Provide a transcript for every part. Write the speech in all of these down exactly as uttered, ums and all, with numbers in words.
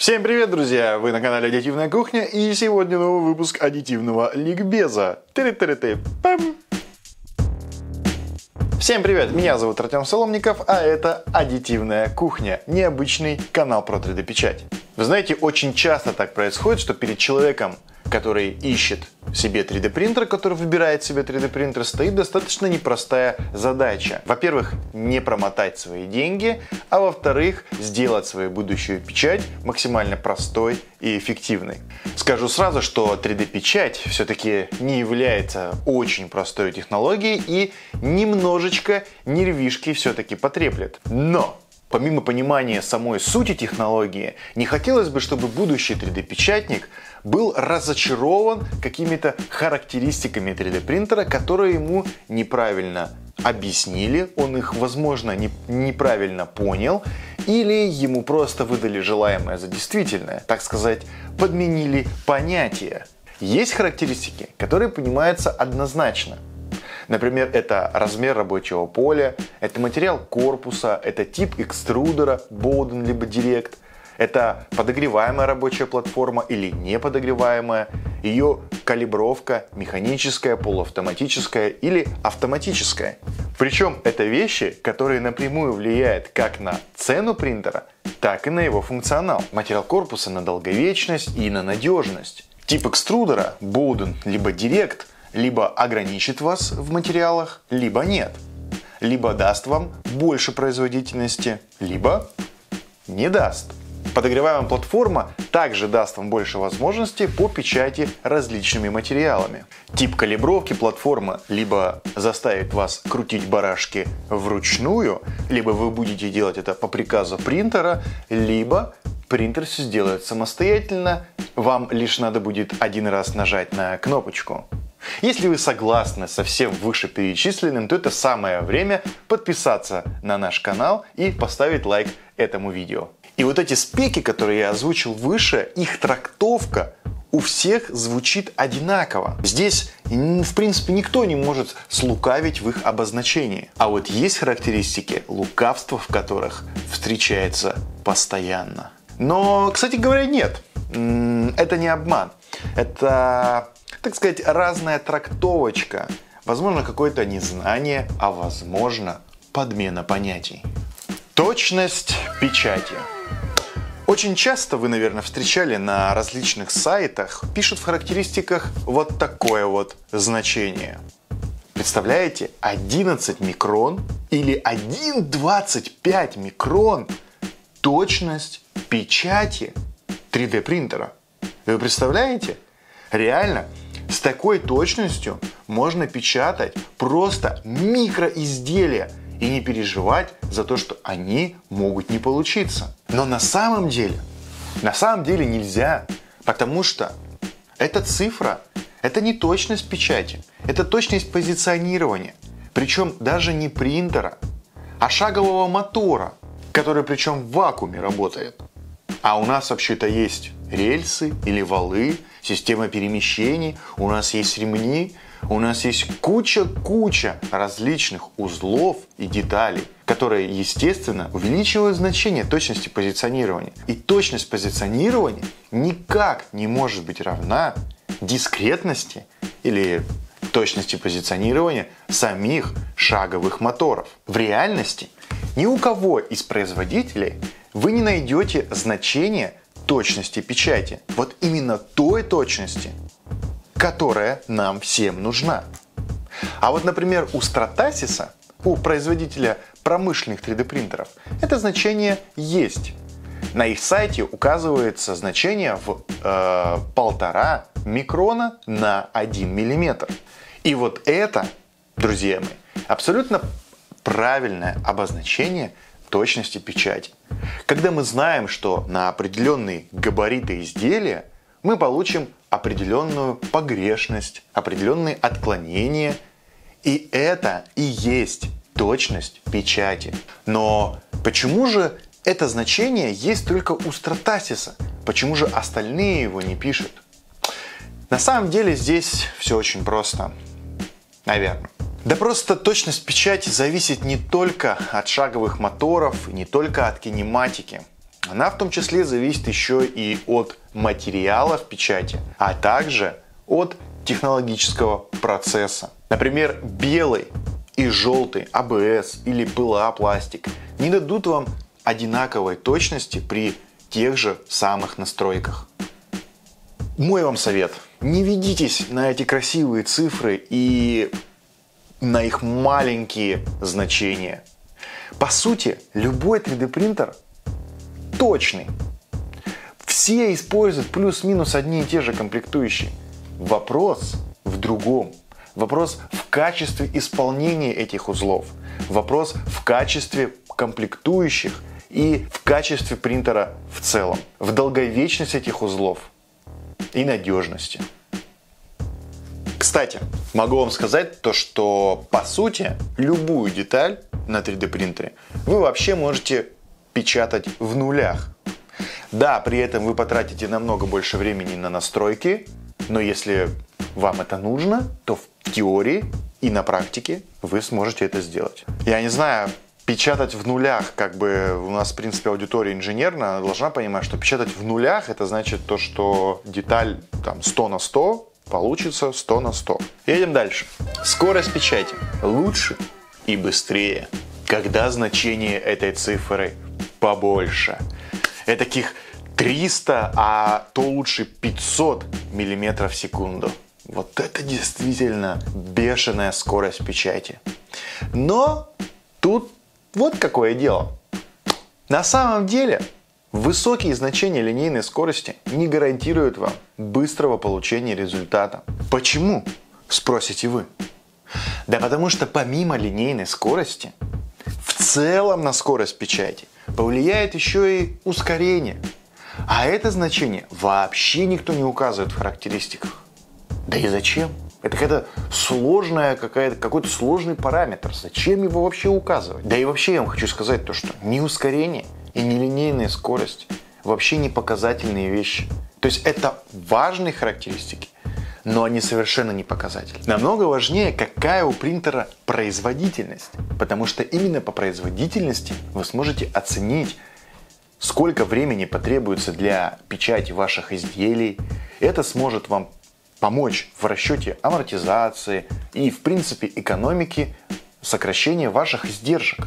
Всем привет, друзья! Вы на канале Аддитивная кухня, и сегодня новый выпуск аддитивного ликбеза. Ты-ты-ты-ты-пам! Всем привет! Меня зовут Артем Соломников, а это Аддитивная кухня, необычный канал про три дэ печать. Вы знаете, очень часто так происходит, что перед человеком, который ищет себе три дэ принтер, который выбирает себе три дэ принтер, стоит достаточно непростая задача. Во-первых, не промотать свои деньги, а во-вторых, сделать свою будущую печать максимально простой и эффективной. Скажу сразу, что три дэ печать все-таки не является очень простой технологией и немножечко нервишки все-таки потреплет. Но! Помимо понимания самой сути технологии, не хотелось бы, чтобы будущий три дэ печатник был разочарован какими-то характеристиками три дэ принтера, которые ему неправильно объяснили, он их, возможно, не, неправильно понял, или ему просто выдали желаемое за действительное, так сказать, подменили понятия. Есть характеристики, которые понимаются однозначно. Например, это размер рабочего поля, это материал корпуса, это тип экструдера, Bowden либо Direct, это подогреваемая рабочая платформа или неподогреваемая, ее калибровка механическая, полуавтоматическая или автоматическая. Причем это вещи, которые напрямую влияют как на цену принтера, так и на его функционал. Материал корпуса на долговечность и на надежность. Тип экструдера, Bowden либо Direct, либо ограничит вас в материалах, либо нет. Либо даст вам больше производительности, либо не даст. Подогреваемая платформа также даст вам больше возможностей по печати различными материалами. Тип калибровки платформы либо заставит вас крутить барашки вручную, либо вы будете делать это по приказу принтера, либо принтер все сделает самостоятельно, вам лишь надо будет один раз нажать на кнопочку. Если вы согласны со всем вышеперечисленным, то это самое время подписаться на наш канал и поставить лайк этому видео. И вот эти спеки, которые я озвучил выше, их трактовка у всех звучит одинаково. Здесь, в принципе, никто не может слукавить в их обозначении. А вот есть характеристики, лукавство в которых встречается постоянно. Но, кстати говоря, нет. Это не обман. Это, так сказать, разная трактовочка. Возможно, какое-то незнание, а возможно, подмена понятий. Точность печати. Очень часто вы, наверное, встречали на различных сайтах, пишут в характеристиках вот такое вот значение. Представляете, одиннадцать микрон или один целых двадцать пять микрон точность печати три дэ принтера. Вы представляете? Реально, с такой точностью можно печатать просто микроизделия и не переживать за то, что они могут не получиться. Но на самом деле, на самом деле нельзя, потому что эта цифра, это не точность печати, это точность позиционирования. Причем даже не принтера, а шагового мотора, который причем в вакууме работает. А у нас вообще-то есть рельсы или валы, система перемещений, у нас есть ремни, у нас есть куча-куча различных узлов и деталей, которые, естественно, увеличивают значение точности позиционирования. И точность позиционирования никак не может быть равна дискретности или точности позиционирования самих шаговых моторов. В реальности ни у кого из производителей вы не найдете значение точности печати. Вот именно той точности, которая нам всем нужна. А вот, например, у Stratasys, у производителя промышленных три дэ принтеров, это значение есть. На их сайте указывается значение в э, полтора микрона на один миллиметр. И вот это, друзья мои, абсолютно правильное обозначение точности печати. Когда мы знаем, что на определенные габариты изделия мы получим определенную погрешность, определенные отклонения, и это и есть точность печати. Но почему же это значение есть только у Stratasys? Почему же остальные его не пишут? На самом деле здесь все очень просто. Наверное. Да просто точность печати зависит не только от шаговых моторов, не только от кинематики. Она в том числе зависит еще и от материала в печати, а также от технологического процесса. Например, белый и желтый а бэ эс или пэ эл а пластик не дадут вам одинаковой точности при тех же самых настройках. Мой вам совет: не ведитесь на эти красивые цифры и на их маленькие значения. По сути, любой три дэ принтер точный. Все используют плюс-минус одни и те же комплектующие. Вопрос в другом. Вопрос в качестве исполнения этих узлов. Вопрос в качестве комплектующих и в качестве принтера в целом. В долговечности этих узлов и надежности. Кстати, могу вам сказать то, что по сути любую деталь на три дэ принтере вы вообще можете печатать в нулях. Да, при этом вы потратите намного больше времени на настройки, но если вам это нужно, то в теории и на практике вы сможете это сделать. Я не знаю, печатать в нулях, как бы у нас в принципе аудитория инженерная, она должна понимать, что печатать в нулях это значит то, что деталь там сто на сто получится сто на сто. Едем дальше. Скорость печати лучше и быстрее, когда значение этой цифры побольше. Этаких триста, а то лучше пятьсот миллиметров в секунду. Вот это действительно бешеная скорость печати. Но тут вот какое дело. На самом деле высокие значения линейной скорости не гарантируют вам быстрого получения результата. Почему, спросите вы? Да потому что помимо линейной скорости, в целом на скорость печати повлияет еще и ускорение. А это значение вообще никто не указывает в характеристиках. Да и зачем? Это какая-то сложная, какая-то, какой-то сложный параметр. Зачем его вообще указывать? Да и вообще я вам хочу сказать то, что ни ускорение и ни линейная скорость вообще не показательные вещи. То есть это важные характеристики, но они совершенно не показатели. Намного важнее, какая у принтера производительность. Потому что именно по производительности вы сможете оценить, сколько времени потребуется для печати ваших изделий. Это сможет вам помочь в расчете амортизации и, в принципе, экономики, сокращения ваших издержек.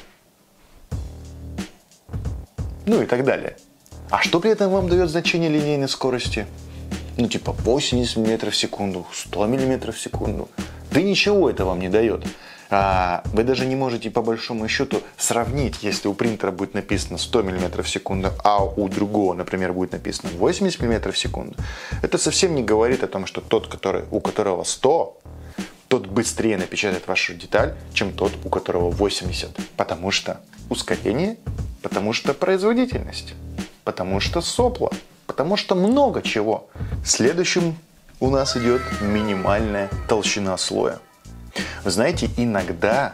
Ну и так далее. А что при этом вам дает значение линейной скорости? Ну типа восемьдесят миллиметров в секунду, сто миллиметров в секунду. Да ничего это вам не дает. А вы даже не можете по большому счету сравнить, если у принтера будет написано сто миллиметров в секунду, а у другого, например, будет написано восемьдесят миллиметров в секунду. Это совсем не говорит о том, что тот, который, у которого сто, тот быстрее напечатает вашу деталь, чем тот, у которого восемьдесят. Потому что ускорение, потому что производительность, потому что сопло, потому что много чего. Следующим у нас идет минимальная толщина слоя. Вы знаете, иногда,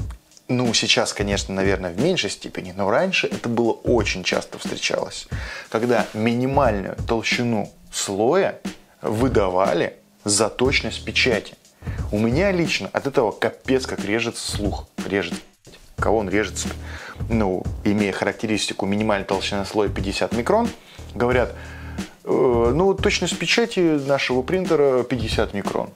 ну сейчас, конечно, наверное, в меньшей степени, но раньше это было очень часто встречалось, когда минимальную толщину слоя выдавали за точность печати. У меня лично от этого капец как режется слух. Режется. Кого он режется? Ну, имея характеристику минимальной толщины слоя пятьдесят микрон, говорят, э, ну, точность печати нашего принтера пятьдесят микрон.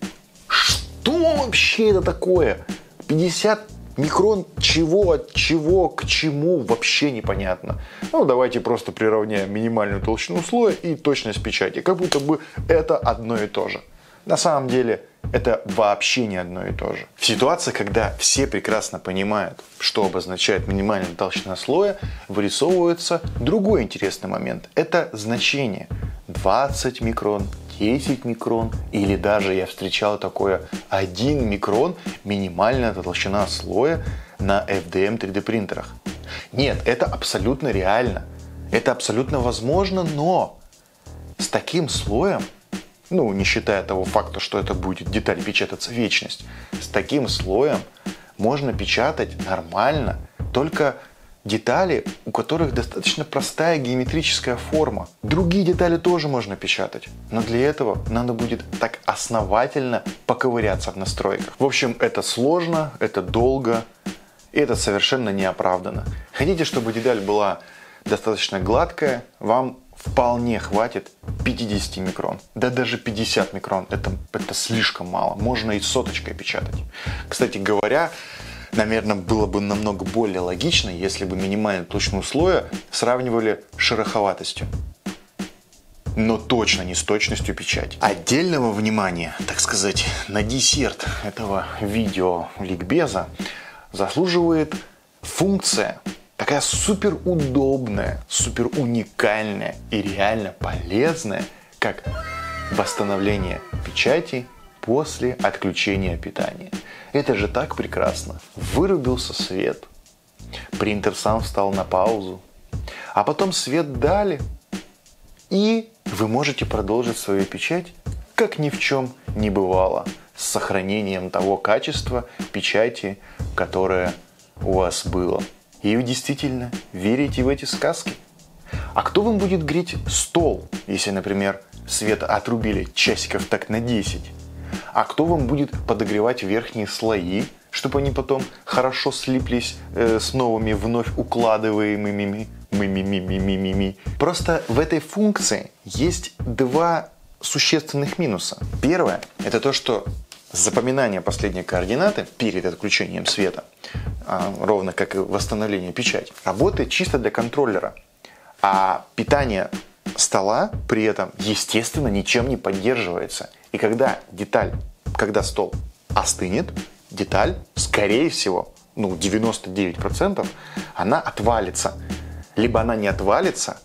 Что вообще это такое? пятьдесят микрон чего, от чего, к чему, вообще непонятно. Ну, давайте просто приравняем минимальную толщину слоя и точность печати. Как будто бы это одно и то же. На самом деле, это вообще не одно и то же. В ситуации, когда все прекрасно понимают, что обозначает минимальная толщина слоя, вырисовывается другой интересный момент. Это значение двадцать микрон, десять микрон или даже я встречал такое один микрон минимальная толщина слоя на эф ди эм три дэ принтерах. Нет, это абсолютно реально. Это абсолютно возможно, но с таким слоем, ну, не считая того факта, что это будет деталь печататься вечность, с таким слоем можно печатать нормально, только детали, у которых достаточно простая геометрическая форма. Другие детали тоже можно печатать, но для этого надо будет так основательно поковыряться в настройках. В общем, это сложно, это долго, и это совершенно неоправданно. Хотите, чтобы деталь была достаточно гладкая, вам вполне хватит пятьдесят микрон. Да даже пятьдесят микрон это, это слишком мало. Можно и соточкой печатать. Кстати говоря, наверное, было бы намного более логично, если бы минимальную толщину слоя сравнивали с шероховатостью. Но точно не с точностью печати. Отдельного внимания, так сказать, на десерт этого видео ликбеза заслуживает функция, такая супер удобная, супер уникальная и реально полезная, как восстановление печати после отключения питания. Это же так прекрасно. Вырубился свет, принтер сам встал на паузу, а потом свет дали, и вы можете продолжить свою печать, как ни в чем не бывало, с сохранением того качества печати, которое у вас было. И вы действительно верите в эти сказки? А кто вам будет греть стол, если, например, свет отрубили часиков так на десять? А кто вам будет подогревать верхние слои, чтобы они потом хорошо слиплись э, с новыми вновь укладываемыми ми-ми-ми-ми-ми-ми? Просто в этой функции есть два существенных минуса. Первое – это то, что запоминание последней координаты перед отключением света, ровно как и восстановление печати, работает чисто для контроллера. А питание стола при этом, естественно, ничем не поддерживается. И когда деталь, когда стол остынет, деталь, скорее всего, ну девяносто девять процентов, она отвалится. Либо она не отвалится,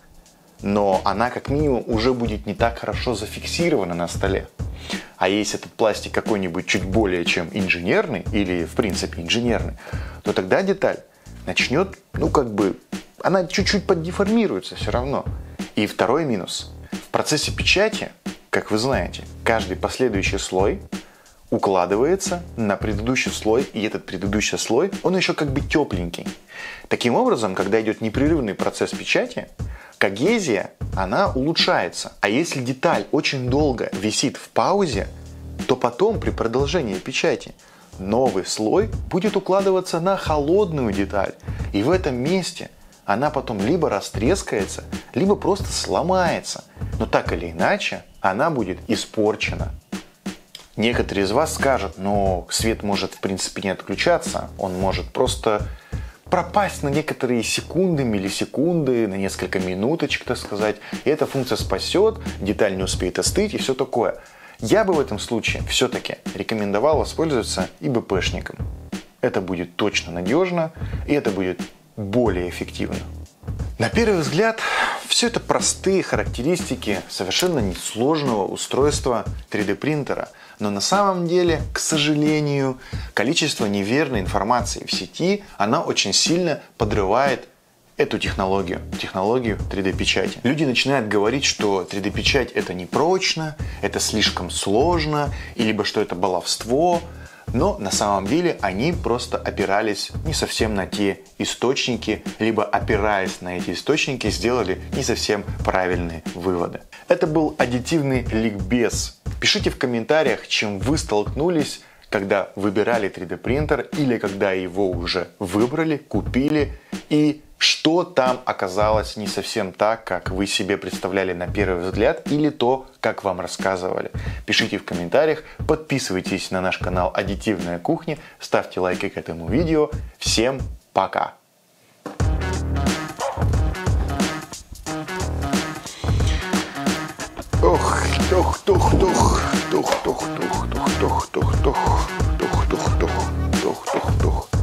но она как минимум уже будет не так хорошо зафиксирована на столе. А если этот пластик какой-нибудь чуть более чем инженерный, или в принципе инженерный, то тогда деталь начнет, ну как бы, она чуть-чуть поддеформируется все равно. И второй минус. В процессе печати, как вы знаете, каждый последующий слой укладывается на предыдущий слой, и этот предыдущий слой, он еще как бы тепленький. Таким образом, когда идет непрерывный процесс печати, когезия, она улучшается. А если деталь очень долго висит в паузе, то потом при продолжении печати новый слой будет укладываться на холодную деталь. И в этом месте она потом либо растрескается, либо просто сломается. Но так или иначе, она будет испорчена. Некоторые из вас скажут, ну, свет может в принципе не отключаться, он может просто пропасть на некоторые секунды, миллисекунды, на несколько минуточек, так сказать. И эта функция спасет, деталь не успеет остыть и все такое. Я бы в этом случае все-таки рекомендовал воспользоваться и бэ пэ-шником. Это будет точно надежно, и это будет более эффективно. На первый взгляд, все это простые характеристики совершенно несложного устройства три дэ принтера. Но на самом деле, к сожалению, количество неверной информации в сети, она очень сильно подрывает эту технологию, технологию три дэ-печати. Люди начинают говорить, что три дэ-печать это непрочно, это слишком сложно, и либо что это баловство. Но на самом деле они просто опирались не совсем на те источники, либо опираясь на эти источники, сделали не совсем правильные выводы. Это был аддитивный ликбез. Пишите в комментариях, чем вы столкнулись, когда выбирали три дэ принтер или когда его уже выбрали, купили, и что там оказалось не совсем так, как вы себе представляли на первый взгляд, или то, как вам рассказывали. Пишите в комментариях, подписывайтесь на наш канал Аддитивная кухня, ставьте лайки к этому видео. Всем пока! Ох, тох, тох, тох, тох, тох, тох, тох, тох, тох, тох.